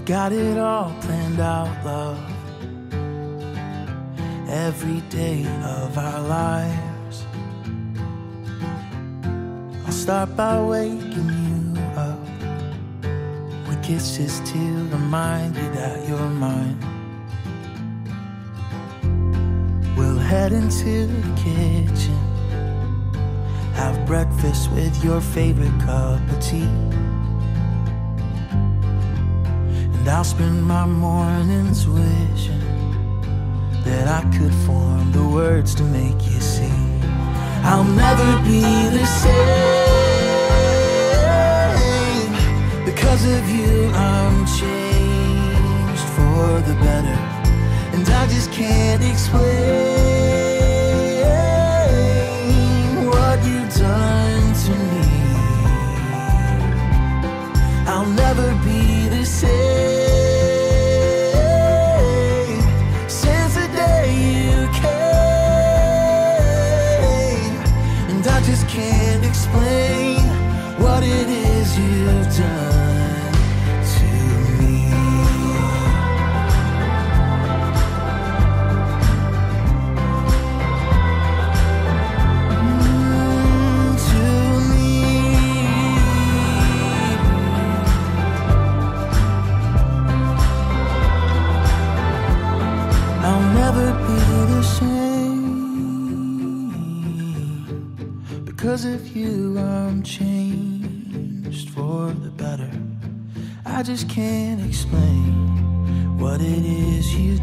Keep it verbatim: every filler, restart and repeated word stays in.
got it all planned out, love. Every day of our lives, I'll start by waking you up with kisses to remind you that you're mine. We'll head into the kitchen, have breakfast with your favorite cup of tea, and I'll spend my mornings wishing that I could form the words to make you see I'll never be the same. Because of you I'm changed for the better, and I just can't explain what you've done to me. I'll never be the same can't explain what it is you've done to me. Mm, to me. I'll never be the same. Because of you I'm changed for the better. I just can't explain what it is you